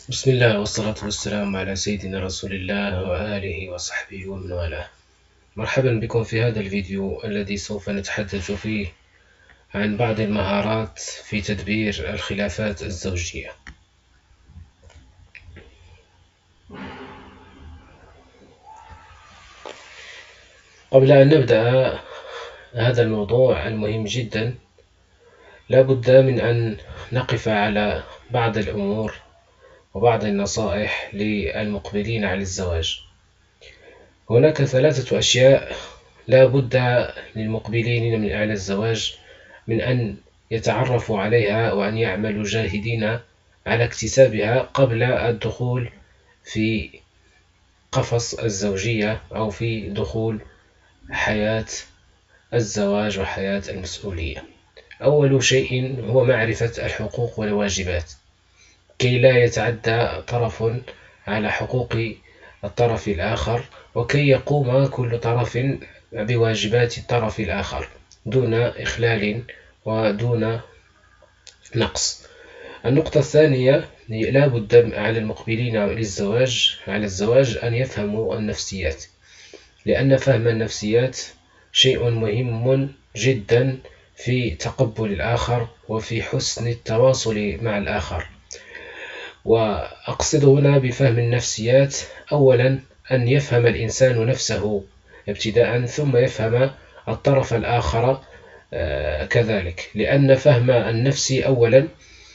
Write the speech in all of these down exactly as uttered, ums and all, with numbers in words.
بسم الله والصلاة والسلام على سيدنا رسول الله وآله وصحبه ومن والاه. مرحبا بكم في هذا الفيديو الذي سوف نتحدث فيه عن بعض المهارات في تدبير الخلافات الزوجية. قبل أن نبدأ هذا الموضوع المهم جدا، لا بد من أن نقف على بعض الأمور وبعض النصائح للمقبلين على الزواج. هناك ثلاثة أشياء لا بد للمقبلين من على الزواج من أن يتعرفوا عليها وأن يعملوا جاهدين على اكتسابها قبل الدخول في قفص الزوجية أو في دخول حياة الزواج وحياة المسؤولية. أول شيء هو معرفة الحقوق والواجبات كي لا يتعدى طرف على حقوق الطرف الآخر، وكي يقوم كل طرف بواجبات الطرف الآخر دون إخلال ودون نقص. النقطة الثانية، لا بد على المقبلين للزواج على الزواج أن يفهموا النفسيات، لأن فهم النفسيات شيء مهم جدا في تقبل الآخر وفي حسن التواصل مع الآخر. وأقصد هنا بفهم النفسيات أولا أن يفهم الإنسان نفسه ابتداء، ثم يفهم الطرف الآخر كذلك، لأن فهم النفس أولا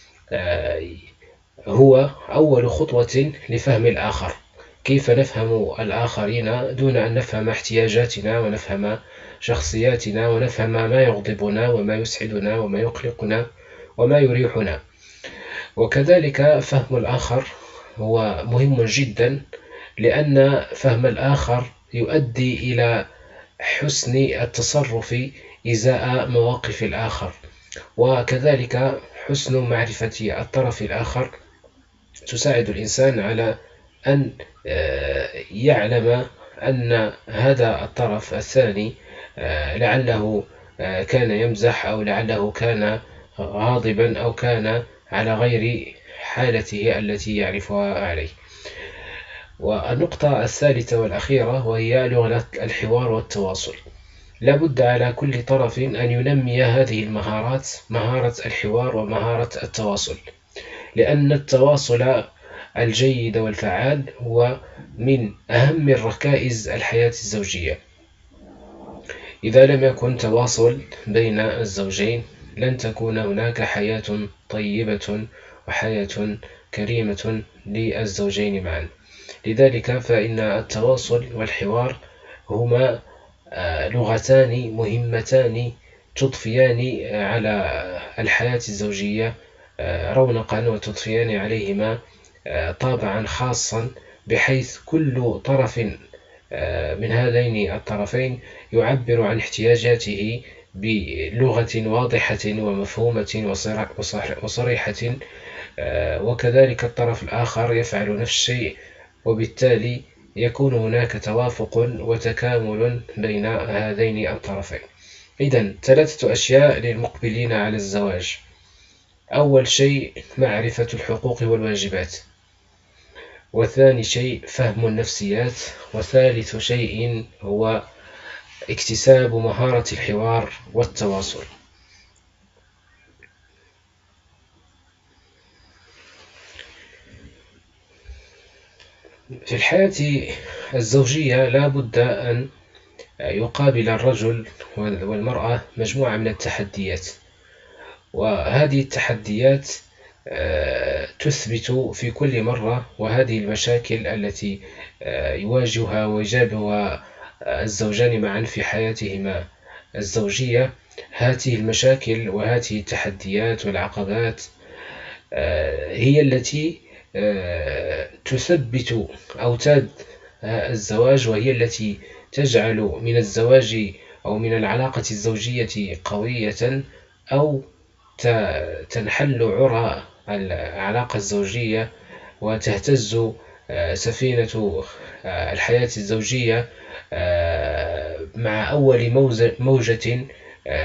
هو أول خطوة لفهم الآخر. كيف نفهم الآخرين دون أن نفهم احتياجاتنا ونفهم شخصياتنا ونفهم ما يغضبنا وما يسعدنا وما يقلقنا وما يريحنا. وكذلك فهم الآخر هو مهم جدا، لأن فهم الآخر يؤدي إلى حسن التصرف إزاء مواقف الآخر، وكذلك حسن معرفة الطرف الآخر تساعد الإنسان على أن يعلم أن هذا الطرف الثاني لعله كان يمزح، أو لعله كان غاضبا، أو كان على غير حالته التي يعرفها عليه. والنقطة الثالثة والأخيرة وهي لغة الحوار والتواصل. لا بد على كل طرف أن ينمي هذه المهارات، مهارة الحوار ومهارة التواصل، لأن التواصل الجيد والفعال هو من أهم الركائز الحياة الزوجية. إذا لم يكن تواصل بين الزوجين لن تكون هناك حياة طيبة وحياة كريمة للزوجين معا. لذلك فإن التواصل والحوار هما لغتان مهمتان تضفيان على الحياة الزوجية رونقا، وتضفيان عليهما طابعا خاصا، بحيث كل طرف من هذين الطرفين يعبر عن احتياجاته بلغة واضحة ومفهومة وصريحة، وكذلك الطرف الآخر يفعل نفس الشيء، وبالتالي يكون هناك توافق وتكامل بين هذين الطرفين. إذن ثلاثة أشياء للمقبلين على الزواج: أول شيء معرفة الحقوق والواجبات، وثاني شيء فهم النفسيات، وثالث شيء هو اكتساب مهارة الحوار والتواصل. في الحياة الزوجية لا بد أن يقابل الرجل والمرأة مجموعة من التحديات، وهذه التحديات تثبت في كل مرة، وهذه المشاكل التي يواجهها ويجابهها الزوجان معا في حياتهما الزوجية، هذه المشاكل وهذه التحديات والعقبات هي التي تثبت أوتاد الزواج، وهي التي تجعل من الزواج أو من العلاقة الزوجية قوية، أو تنحل عرى العلاقة الزوجية وتهتز سفينة الحياة الزوجية مع أول موجة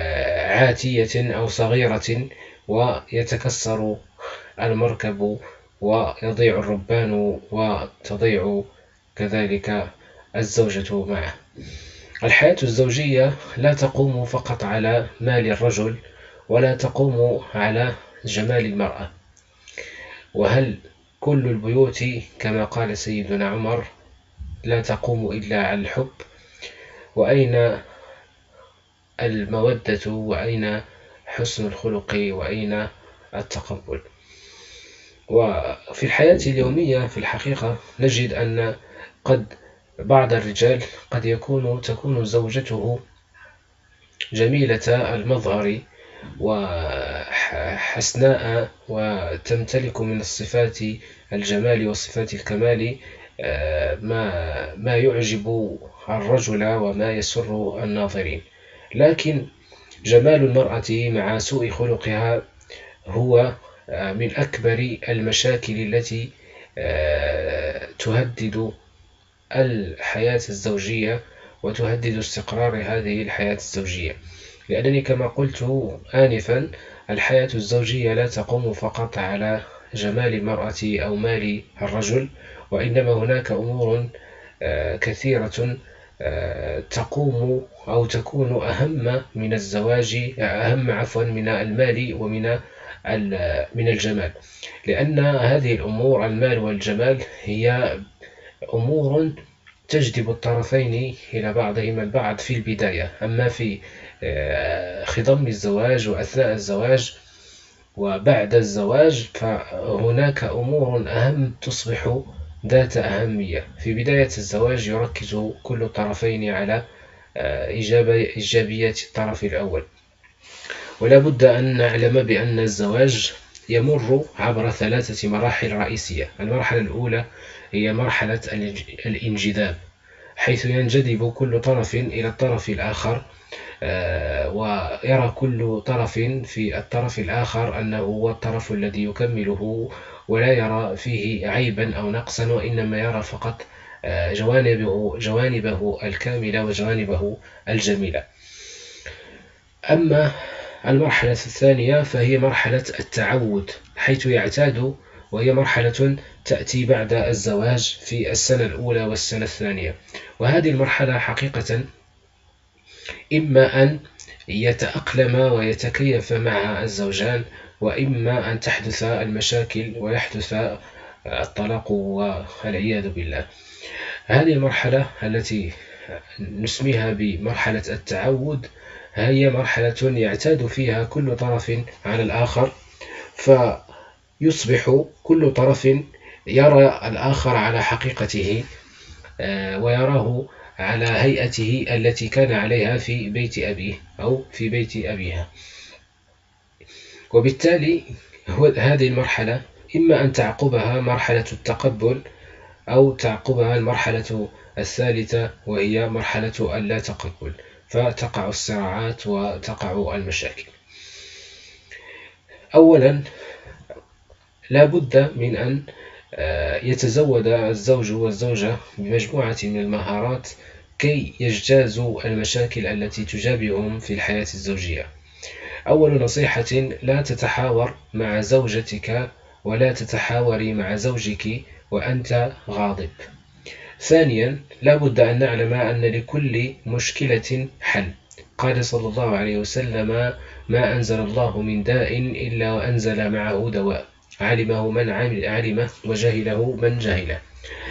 عاتية أو صغيرة، ويتكسر المركب ويضيع الربان وتضيع كذلك الزوجة معه. الحياة الزوجية لا تقوم فقط على مال الرجل ولا تقوم على جمال المرأة. وهل كل البيوت كما قال سيدنا عمر لا تقوم إلا على الحب؟ وأين المودة وأين حسن الخلق وأين التقبل؟ وفي الحياة اليومية في الحقيقة نجد أن قد بعض الرجال قد يكون تكون زوجته جميلة المظهر وحسناء وتمتلك من الصفات الجمال وصفات الكمال ما ما يعجب الرجل وما يسر الناظرين، لكن جمال المرأة مع سوء خلقها هو من أكبر المشاكل التي تهدد الحياة الزوجية وتهدد استقرار هذه الحياة الزوجية. لأنني كما قلت آنفا الحياة الزوجية لا تقوم فقط على جمال المرأة أو مال الرجل، وإنما هناك أمور كثيرة تقوم أو تكون أهم من الزواج أهم عفوا من المال ومن من الجمال، لأن هذه الأمور المال والجمال هي أمور تجذب الطرفين إلى بعضهما البعض في البداية. أما في خضم الزواج وأثناء الزواج وبعد الزواج فهناك أمور أهم تصبح ذات أهمية. في بداية الزواج يركز كل الطرفين على إيجابيات الطرف الأول، ولا بد أن نعلم بأن الزواج يمر عبر ثلاثة مراحل رئيسية. المرحلة الأولى هي مرحلة الانجذاب، حيث ينجذب كل طرف إلى الطرف الآخر ويرى كل طرف في الطرف الآخر أنه هو الطرف الذي يكمله ولا يرى فيه عيبا أو نقصا، وإنما يرى فقط جوانبه, جوانبه الكاملة وجوانبه الجميلة. أما المرحلة الثانية فهي مرحلة التعود، حيث يعتاد، وهي مرحلة تأتي بعد الزواج في السنة الأولى والسنة الثانية. وهذه المرحلة حقيقة إما أن يتأقلم ويتكيف مع الزوجان، وإما أن تحدث المشاكل ويحدث الطلاق والعياذ بالله. هذه المرحلة التي نسميها بمرحلة التعود هي مرحلة يعتاد فيها كل طرف على الآخر، فيصبح كل طرف يرى الآخر على حقيقته ويراه على هيئته التي كان عليها في بيت أبيه أو في بيت أبيها. وبالتالي هذه المرحلة إما أن تعقبها مرحلة التقبل أو تعقبها المرحلة الثالثة وهي مرحلة اللا تقبل، فتقع الصراعات وتقع المشاكل. أولا لا بد من أن يتزود الزوج والزوجة بمجموعة من المهارات كي يجتازوا المشاكل التي تجابههم في الحياة الزوجية. أول نصيحة: لا تتحاور مع زوجتك ولا تتحاوري مع زوجك وأنت غاضب. ثانيا، لا بد أن نعلم أن لكل مشكلة حل. قال صلى الله عليه وسلم: ما أنزل الله من داء إلا وأنزل معه دواء، علمه من علمه وجهله من جهله.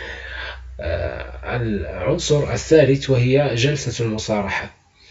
العنصر الثالث وهي جلسة المصارحة.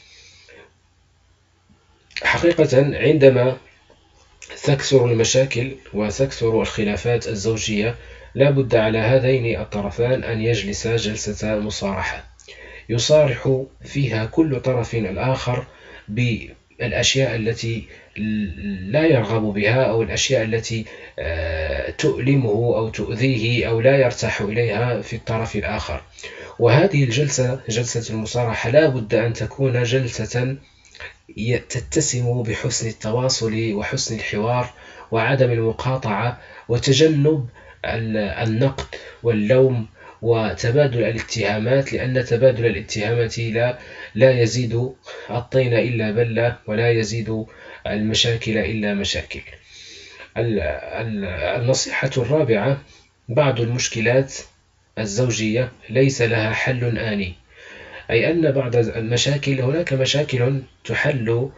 حقيقة عندما تكثر المشاكل وتكثر الخلافات الزوجية لا بد على هذين الطرفان أن يجلسا جلسة مصارحة، يصارح فيها كل طرف الآخر بالأشياء التي لا يرغب بها أو الأشياء التي تؤلمه أو تؤذيه أو لا يرتاح إليها في الطرف الآخر. وهذه الجلسة جلسة المصارحة لا بد أن تكون جلسة تتسم بحسن التواصل وحسن الحوار وعدم المقاطعة وتجنب النقد واللوم وتبادل الاتهامات، لأن تبادل الاتهامات لا لا يزيد الطين إلا بلة ولا يزيد المشاكل إلا مشاكل. النصيحة الرابعة: بعض المشكلات الزوجية ليس لها حل آني، أي أن بعض المشاكل، هناك مشاكل تحل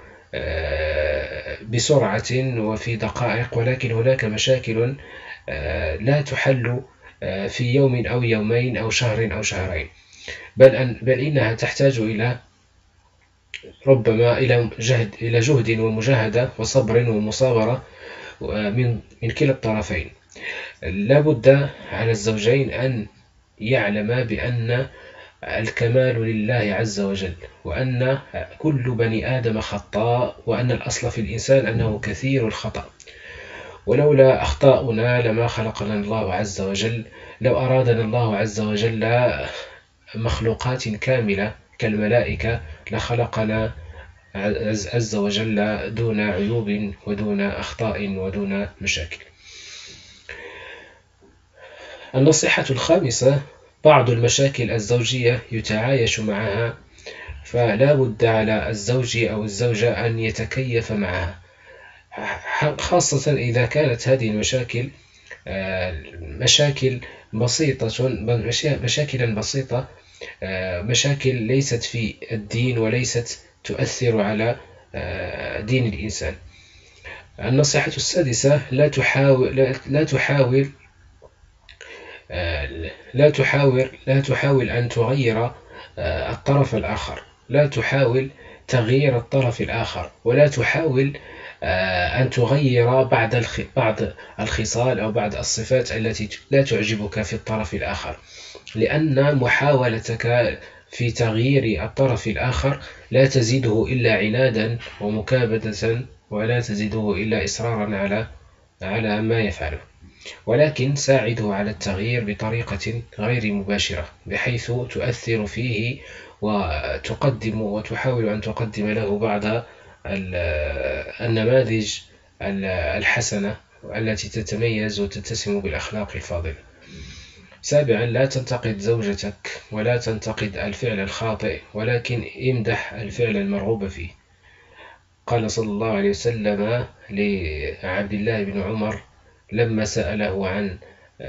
بسرعة وفي دقائق، ولكن هناك مشاكل لا تحل في يوم أو يومين أو شهر أو شهرين، بل, أن بل إنها تحتاج إلى ربما إلى جهد إلى جهد ومجاهدة وصبر ومصابرة من من كلا الطرفين. لا بد على الزوجين أن يعلما بأن الكمال لله عز وجل، وأن كل بني آدم خطاء، وأن الأصل في الإنسان أنه كثير الخطأ، ولولا أخطاؤنا لما خلقنا الله عز وجل. لو أرادنا الله عز وجل مخلوقات كاملة كالملائكة لخلقنا عز وجل دون عيوب ودون أخطاء ودون مشاكل. النصيحة الخامسة: بعض المشاكل الزوجية يتعايش معها، فلا بد على الزوج أو الزوجة أن يتكيف معها، خاصة إذا كانت هذه المشاكل مشاكل بسيطة مشاكلا بسيطة مشاكل ليست في الدين وليست تؤثر على دين الإنسان. النصيحة السادسة: لا تحاول لا تحاول لا تحاول لا تحاول أن تغير الطرف الآخر، لا تحاول تغيير الطرف الآخر، ولا تحاول أن تغير بعض بعض الخصال أو بعض الصفات التي لا تعجبك في الطرف الآخر، لأن محاولتك في تغيير الطرف الآخر لا تزيده إلا عنادا ومكابدة، ولا تزيده إلا إصرارا على على ما يفعله، ولكن ساعده على التغيير بطريقة غير مباشرة، بحيث تؤثر فيه وتقدم وتحاول أن تقدم له بعض النماذج الحسنة التي تتميز وتتسم بالأخلاق الفاضلة. سابعا: لا تنتقد زوجتك ولا تنتقد الفعل الخاطئ، ولكن امدح الفعل المرغوب فيه. قال صلى الله عليه وسلم لعبد الله بن عمر لما سأله عن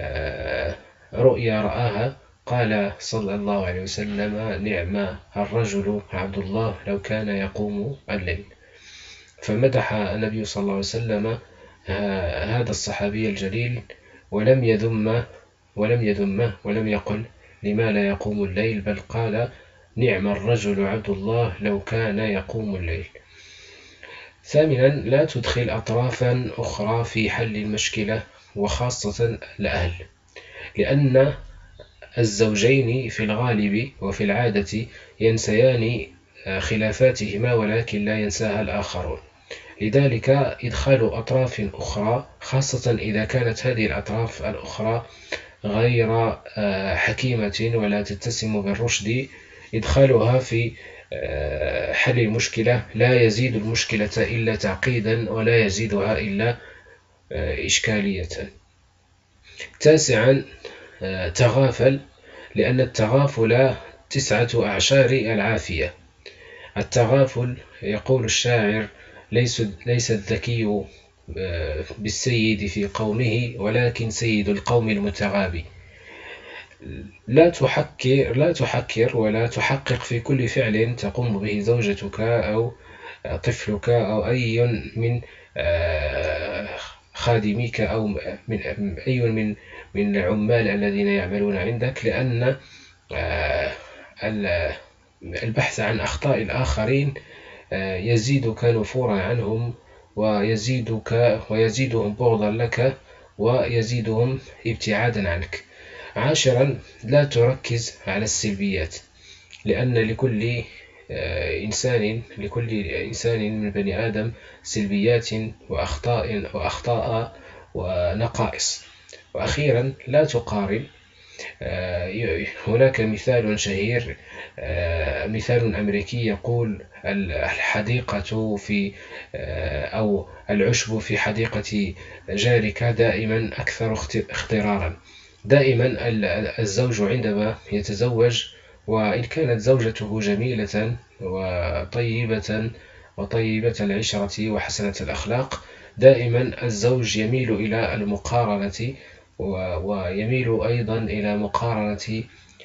رؤيا رآها، قال صلى الله عليه وسلم: نعم الرجل عبد الله لو كان يقوم الليل. فمدح النبي صلى الله عليه وسلم هذا الصحابي الجليل، ولم يذم ولم يذمه ولم يقل لما لا يقوم الليل، بل قال: نعم الرجل عبد الله لو كان يقوم الليل. ثامنا: لا تدخل أطرافا أخرى في حل المشكلة، وخاصة الأهل، لأن الزوجين في الغالب وفي العادة ينسيان خلافاتهما، ولكن لا ينساها الآخرون. لذلك إدخال أطراف أخرى، خاصة إذا كانت هذه الأطراف الأخرى غير حكيمة ولا تتسم بالرشد، إدخالها في حل المشكلة لا يزيد المشكلة إلا تعقيدا، ولا يزيدها إلا إشكالية. تاسعا: تغافل، لأن التغافل تسعة أعشار العافية. التغافل، يقول الشاعر: ليس ليس الذكي بالسيد في قومه، ولكن سيد القوم المتغابي. لا تحكر لا تحكر ولا تحقق في كل فعل تقوم به زوجتك أو طفلك أو أي من خادميك أو من أي من من العمال الذين يعملون عندك، لأن البحث عن أخطاء الآخرين يزيدك نفورا عنهم، ويزيدك ويزيدهم بغضا لك، ويزيدهم ابتعادا عنك. عاشرا: لا تركز على السلبيات، لأن لكل إنسان لكل إنسان من بني آدم سلبيات وأخطاء وأخطاء ونقائص. وأخيرا: لا تقارن. هناك مثال شهير، مثال أمريكي يقول: الحديقة في أو العشب في حديقة جارك دائما أكثر اخضرارا. دائما الزوج عندما يتزوج، وإن كانت زوجته جميلة وطيبة وطيبة العشرة وحسنة الأخلاق، دائما الزوج يميل إلى المقارنة، ويميل أيضا إلى مقارنة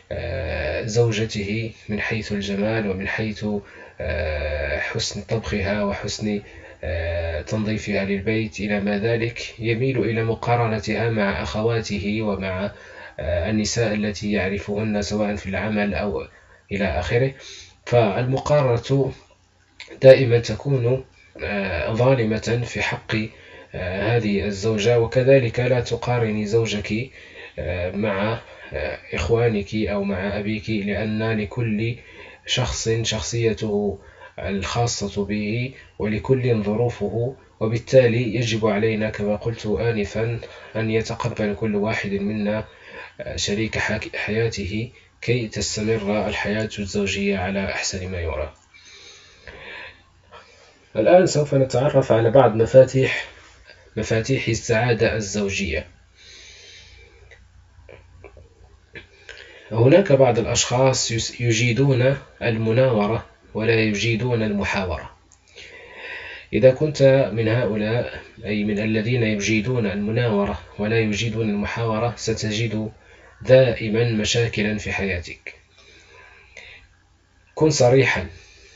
زوجته من حيث الجمال ومن حيث حسن طبخها وحسن تنظيفها للبيت إلى ما ذلك. يميل إلى مقارنتها مع أخواته ومع النساء التي يعرفهن سواء في العمل أو إلى آخره. فالمقارنة دائما تكون ظالمة في حق هذه الزوجة. وكذلك لا تقارني زوجك مع إخوانك أو مع أبيك، لأن لكل شخص شخصيته الخاصة به ولكل ظروفه، وبالتالي يجب علينا كما قلت آنفا أن يتقبل كل واحد منا شريك حياته كي تستمر الحياة الزوجية على أحسن ما يرام. الآن سوف نتعرف على بعض مفاتيح مفاتيح السعادة الزوجية. هناك بعض الأشخاص يجيدون المناورة ولا يجيدون المحاورة. إذا كنت من هؤلاء، أي من الذين يجيدون المناورة ولا يجيدون المحاورة، ستجد دائما مشاكلا في حياتك. كن صريحا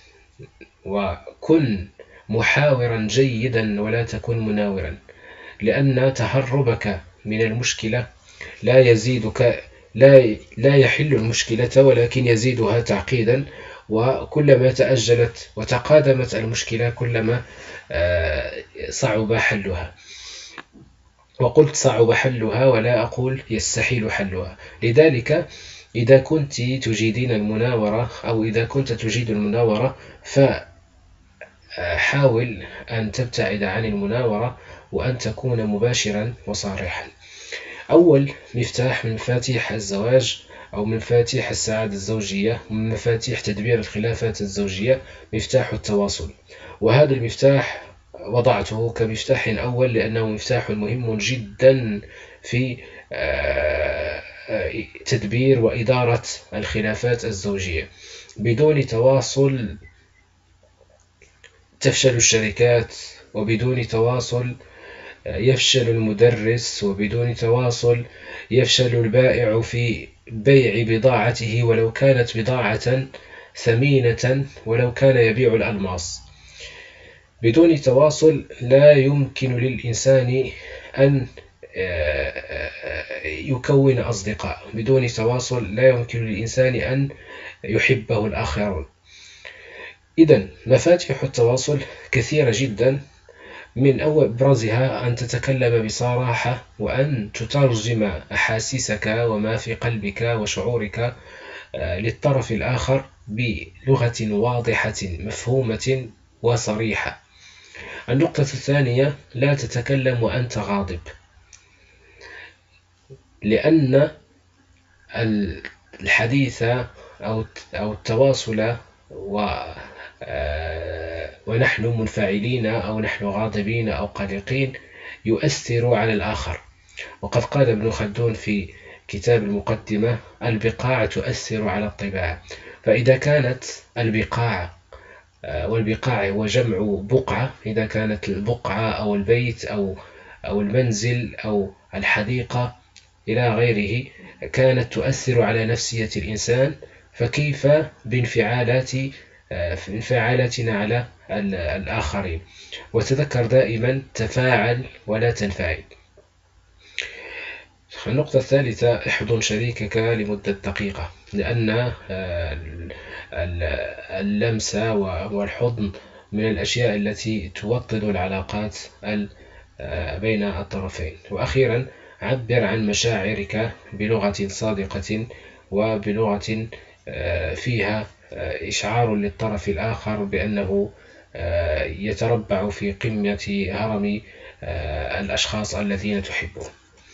وكن محاورا جيدا ولا تكن مناورا، لأن تهربك من المشكلة لا يزيدك لا لا يحل المشكلة ولكن يزيدها تعقيدا. وكلما تأجلت وتقادمت المشكلة كلما صعب حلها. وقلت صعب حلها ولا أقول يستحيل حلها. لذلك إذا كنت تجيدين المناورة أو إذا كنت تجيد المناورة فحاول أن تبتعد عن المناورة وأن تكون مباشرا وصريحا. أول مفتاح من مفاتيح الزواج أو من مفاتيح السعادة الزوجية ومن مفاتيح تدبير الخلافات الزوجية مفتاح التواصل. وهذا المفتاح وضعته كمفتاح أول لأنه مفتاح مهم جدا في تدبير وإدارة الخلافات الزوجية. بدون تواصل تفشل الشركات، وبدون تواصل يفشل المدرس، وبدون تواصل يفشل البائع في بيع بضاعته ولو كانت بضاعة ثمينة، ولو كان يبيع الألماس. بدون تواصل لا يمكن للإنسان أن يكون أصدقاء. بدون تواصل لا يمكن للإنسان أن يحبه الآخرون. إذن مفاتيح التواصل كثيرة جدا، من أول إبرزها أن تتكلم بصراحة وأن تترجم أحاسيسك وما في قلبك وشعورك للطرف الآخر بلغة واضحة مفهومة وصريحة. النقطة الثانية: لا تتكلم وأنت غاضب، لأن الحديث أو التواصل ونحن منفعلين أو نحن غاضبين أو قلقين يؤثر على الآخر. وقد قال ابن خلدون في كتاب المقدمة: البقاع تؤثر على الطباع. فإذا كانت البقاع، والبقاع هو جمع بقعة، إذا كانت البقعة أو البيت أو أو المنزل أو الحديقة إلى غيره كانت تؤثر على نفسية الإنسان، فكيف بانفعالات انفعالاتنا على الآخرين؟ وتذكر دائما: تفاعل ولا تنفعل. النقطة الثالثة: احضن شريكك لمدة دقيقة، لأن اللمس والحضن من الأشياء التي توطد العلاقات بين الطرفين. وأخيرا: عبر عن مشاعرك بلغة صادقة وبلغة فيها إشعار للطرف الآخر بأنه يتربع في قمة هرم الأشخاص الذين تحبون.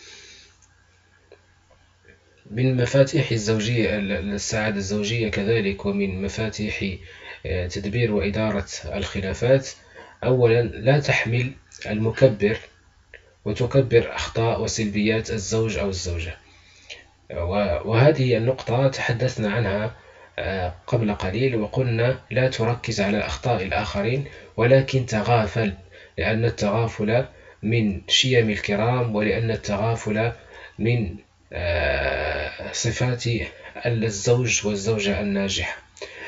من مفاتيح الزوجية السعادة الزوجية كذلك ومن مفاتيح تدبير وإدارة الخلافات: أولا، لا تحمل المكبر وتكبر أخطاء وسلبيات الزوج أو الزوجة. وهذه النقطة تحدثنا عنها قبل قليل وقلنا: لا تركز على أخطاء الآخرين ولكن تغافل لأن التغافل من شيم الكرام، ولأن التغافل من صفات الزوج والزوجة الناجحة.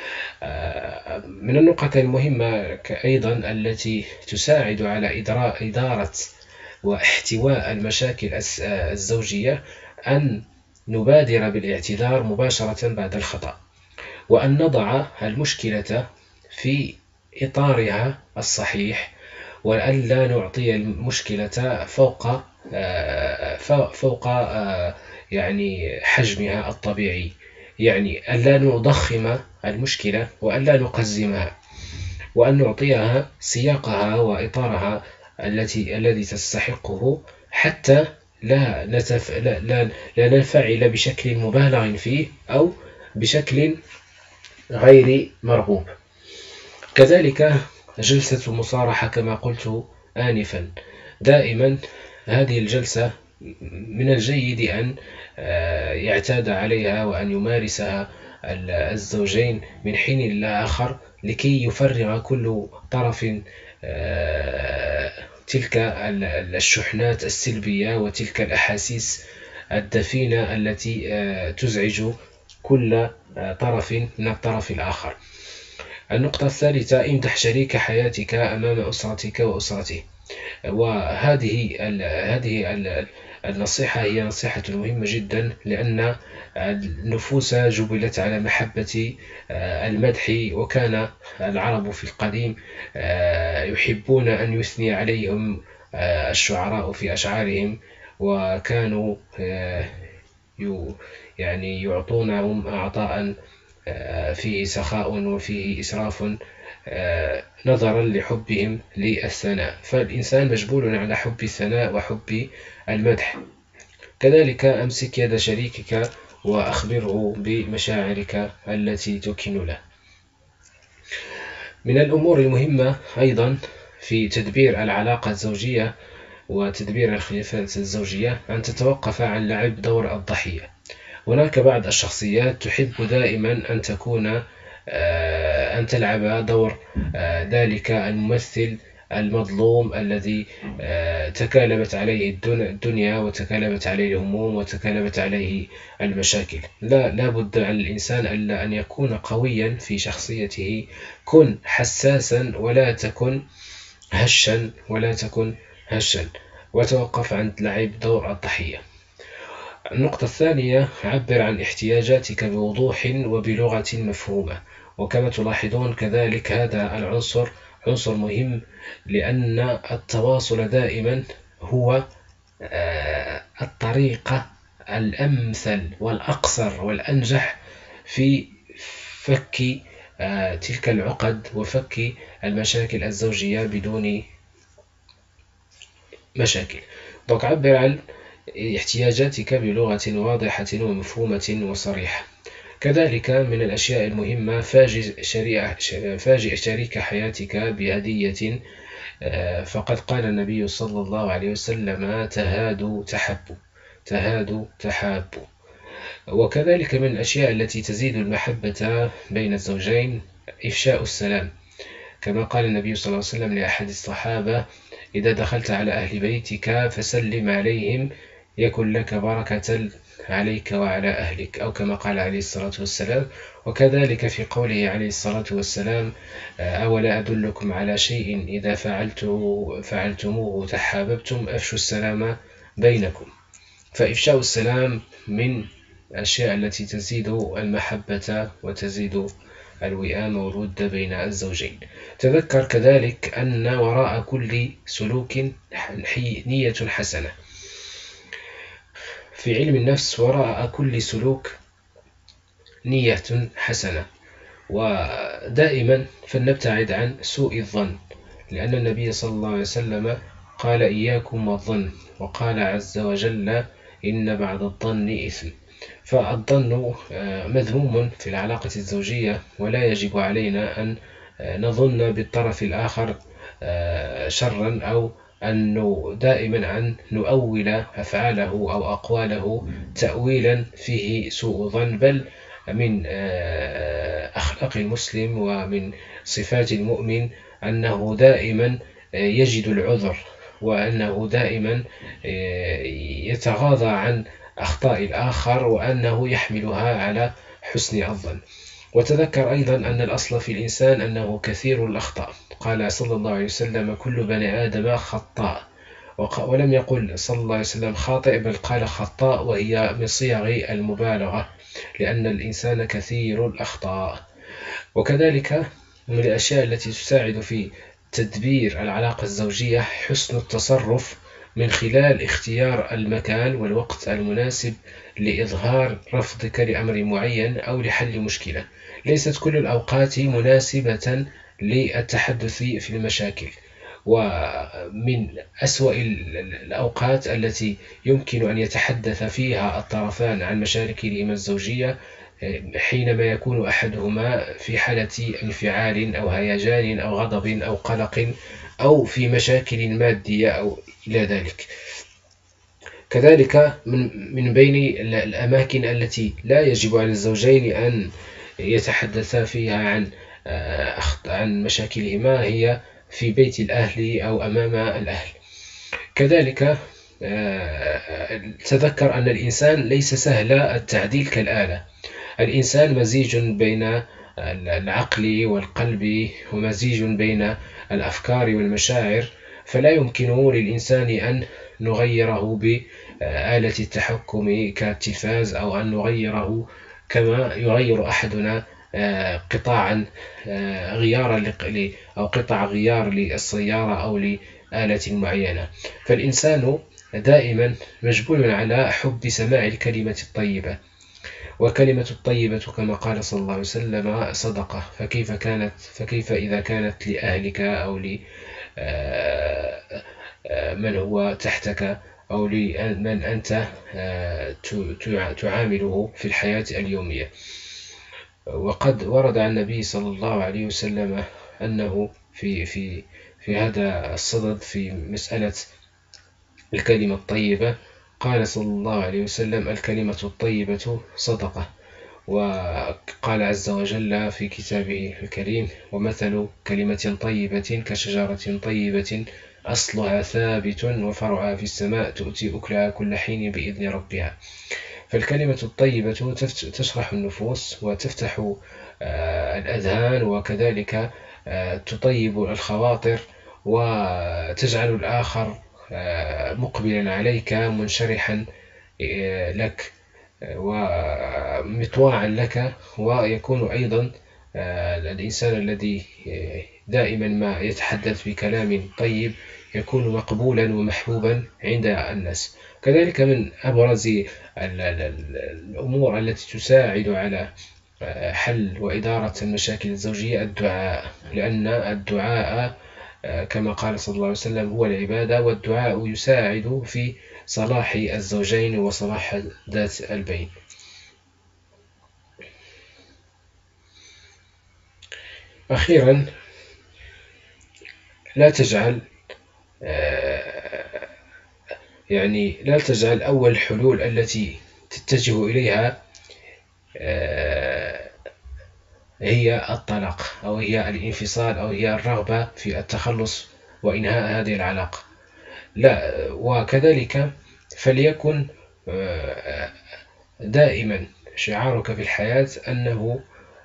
من النقط المهمة أيضا التي تساعد على إدارة واحتواء المشاكل الزوجية أن نبادر بالاعتذار مباشرة بعد الخطأ، وأن نضع المشكلة في إطارها الصحيح، وأن لا نعطي المشكلة فوق فوق يعني حجمها الطبيعي، يعني أن لا نضخم المشكلة وأن لا نقزمها، وأن نعطيها سياقها وإطارها التي الذي تستحقه، حتى لا, نتف... لا, لا, لا ننفعل بشكل مبالغ فيه أو بشكل غير مرغوب. كذلك جلسة المصارحة كما قلت آنفا، دائما هذه الجلسة من الجيد أن يعتاد عليها وأن يمارسها الزوجين من حين لآخر، لكي يفرغ كل طرف تلك الشحنات السلبية وتلك الأحاسيس الدفينة التي تزعج كل طرف من الطرف الآخر. النقطة الثالثة: امدح شريك حياتك أمام أسرتك وأسرته. وهذه هذه النصيحة هي نصيحة مهمة جدا، لأن النفوس جبلت على محبة المدح، وكان العرب في القديم يحبون أن يثني عليهم الشعراء في أشعارهم، وكانوا يعني يعطونهم أعطاء فيه سخاء وفيه إسراف نظرا لحبهم للثناء، فالإنسان مجبول على حب الثناء وحب المدح. كذلك أمسك يد شريكك وأخبره بمشاعرك التي تكن له. من الأمور المهمة أيضا في تدبير العلاقة الزوجية وتدبير الخلافات الزوجية أن تتوقف عن لعب دور الضحية. هناك بعض الشخصيات تحب دائما أن تكون أن تلعب دور ذلك الممثل المظلوم الذي تكالبت عليه الدنيا وتكالبت عليه الهموم وتكالبت عليه المشاكل. لا لا بد على الإنسان ألا أن يكون قويا في شخصيته. كن حساسا ولا تكن هشا ولا تكن هشا وتوقف عن لعب دور الضحية. النقطة الثانية: عبر عن احتياجاتك بوضوح وبلغة مفهومة. وكما تلاحظون كذلك هذا العنصر عنصر مهم، لأن التواصل دائما هو الطريقة الأمثل والأقصر والأنجح في فك تلك العقد وفك المشاكل الزوجية بدون مشاكل. دونك عبر عن احتياجاتك بلغة واضحة ومفهومة وصريحة. كذلك من الأشياء المهمة: فاجئ شريك حياتك بهدية، فقد قال النبي صلى الله عليه وسلم: تهادوا تحبوا تهادوا تحابوا. وكذلك من الأشياء التي تزيد المحبة بين الزوجين إفشاء السلام، كما قال النبي صلى الله عليه وسلم لأحد الصحابة: إذا دخلت على أهل بيتك فسلم عليهم يكن لك بركة عليك وعلى أهلك، أو كما قال عليه الصلاة والسلام. وكذلك في قوله عليه الصلاة والسلام: أولا أدلكم على شيء إذا فعلته فعلتموه تحاببتم أفشوا السلام بينكم. فإفشاء السلام من الأشياء التي تزيد المحبة وتزيد الوئام والود بين الزوجين. تذكر كذلك أن وراء كل سلوك نية حسنة. في علم النفس وراء كل سلوك نية حسنة، ودائما فلنبتعد عن سوء الظن، لأن النبي صلى الله عليه وسلم قال: إياكم والظن، وقال عز وجل: إن بعد الظن إثم. فالظن مذموم في العلاقة الزوجية، ولا يجب علينا أن نظن بالطرف الآخر شرا، أو أنه دائما أن نؤول أفعاله أو أقواله تأويلا فيه سوء ظن، بل من أخلاق المسلم ومن صفات المؤمن أنه دائما يجد العذر، وأنه دائما يتغاضى عن أخطاء الآخر، وأنه يحملها على حسن الظن. وتذكر أيضا أن الأصل في الإنسان أنه كثير الأخطاء. قال صلى الله عليه وسلم: كل بني آدم خطاء. ولم يقل صلى الله عليه وسلم خاطئ، بل قال خطاء، وهي من صيغ المبالغة، لأن الإنسان كثير الأخطاء. وكذلك من الأشياء التي تساعد في تدبير العلاقة الزوجية حسن التصرف من خلال اختيار المكان والوقت المناسب لإظهار رفضك لأمر معين أو لحل مشكلة. ليست كل الأوقات مناسبة للتحدث في المشاكل، ومن أسوأ الأوقات التي يمكن أن يتحدث فيها الطرفان عن مشاكلهما الزوجية حينما يكون أحدهما في حالة انفعال أو هيجان أو غضب أو قلق أو في مشاكل مادية أو إلى ذلك. كذلك من من بين الأماكن التي لا يجب على الزوجين أن يتحدثا فيها عن عن مشاكلهما هي في بيت الأهل أو أمام الأهل. كذلك تذكر أن الإنسان ليس سهل التعديل كالآلة. الإنسان مزيج بين العقل والقلب، ومزيج بين الأفكار والمشاعر، فلا يمكن للإنسان أن نغيره بآلة التحكم كالتلفاز، أو أن نغيره كما يغير أحدنا قطاعا غيارا أو قطع غيار للسيارة أو لآلة معينة. فالإنسان دائما مجبول على حب سماع الكلمة الطيبة، وكلمة الطيبة كما قال صلى الله عليه وسلم صدقة، فكيف كانت فكيف إذا كانت لأهلك أو لمن هو تحتك أو لمن أنت تعامله في الحياة اليومية. وقد ورد عن النبي صلى الله عليه وسلم أنه في في في هذا الصدد في مسألة الكلمة الطيبة قال صلى الله عليه وسلم: الكلمة الطيبة صدقة. وقال عز وجل في كتابه الكريم: ومثل كلمة طيبة كشجرة طيبة أصلها ثابت وفرعها في السماء تؤتي أكلها كل حين بإذن ربها. فالكلمة الطيبة تشرح النفوس وتفتح الأذهان، وكذلك تطيب الخواطر وتجعل الآخر مقبلا عليك منشرحا لك ومطواعا لك. ويكون أيضا الإنسان الذي دائما ما يتحدث بكلام طيب يكون مقبولا ومحبوبا عند الناس. كذلك من أبرز الأمور التي تساعد على حل وإدارة المشاكل الزوجية الدعاء، لأن الدعاء كما قال صلى الله عليه وسلم هو العبادة، والدعاء يساعد في صلاح الزوجين وصلاح ذات البين. أخيرا، لا تجعل يعني لا تجعل أول الحلول التي تتجه إليها هي الطلاق، أو هي الانفصال، أو هي الرغبة في التخلص وإنهاء هذه العلاقة. لا، وكذلك فليكن دائما شعارك في الحياة أنه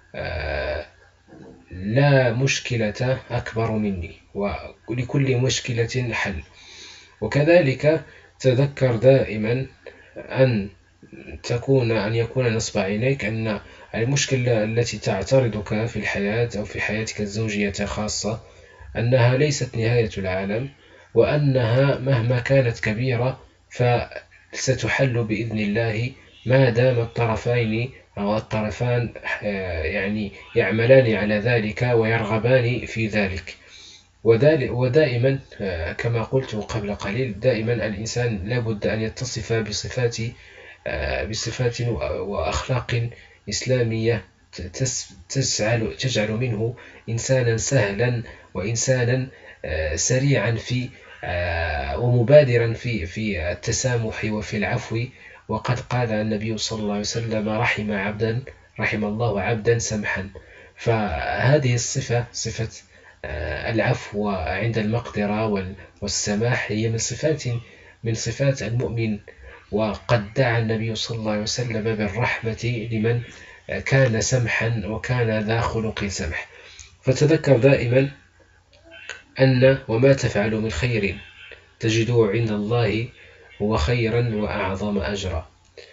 لا مشكلة أكبر مني، ولكل مشكلة حل. وكذلك تذكر دائما أن تكون أن يكون نصب عينيك أن المشكلة التي تعترضك في الحياة أو في حياتك الزوجية خاصة أنها ليست نهاية العالم، وأنها مهما كانت كبيرة فستحل بإذن الله ما دام الطرفين أو الطرفان يعني يعملان على ذلك ويرغبان في ذلك. ودائما كما قلت قبل قليل، دائما الإنسان لابد أن يتصف بصفات بصفات وأخلاق إسلامية تجعل تجعل منه إنسانا سهلا وإنسانا سريعا في ومبادرا في في التسامح وفي العفو. وقد قال النبي صلى الله عليه وسلم: رحم عبدا رحم الله عبدا سمحا. فهذه الصفة، صفة العفو عند المقدرة والسماح هي من صفات من صفات المؤمن، وقد دعا النبي صلى الله عليه وسلم بالرحمة لمن كان سمحا وكان ذا خلق سمح. فتذكر دائما أن وما تفعلوا من خير تجدوه عند الله هو خيرا وأعظم أجرا.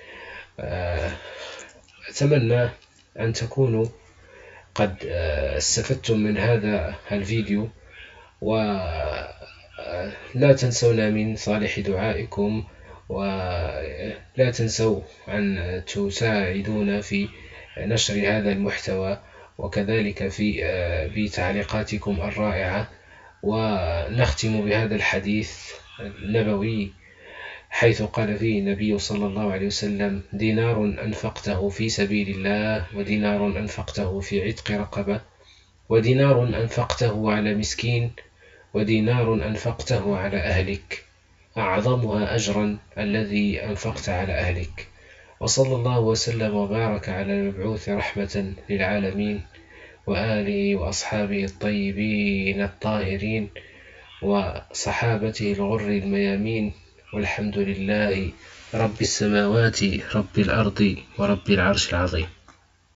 أتمنى أن تكونوا قد استفدتم من هذا الفيديو، ولا تنسونا من صالح دعائكم، ولا تنسوا أن تساعدونا في نشر هذا المحتوى، وكذلك في بتعليقاتكم الرائعة. ونختم بهذا الحديث النبوي حيث قال فيه النبي صلى الله عليه وسلم: دينار أنفقته في سبيل الله، ودينار أنفقته في عتق رقبة، ودينار أنفقته على مسكين، ودينار أنفقته على أهلك، أعظمها أجرا الذي أنفقت على أهلك. وصلى الله وسلم وبارك على المبعوث رحمة للعالمين، وآله وأصحابه الطيبين الطاهرين، وصحابته الغر الميامين، والحمد لله رب السماوات رب الأرض ورب العرش العظيم.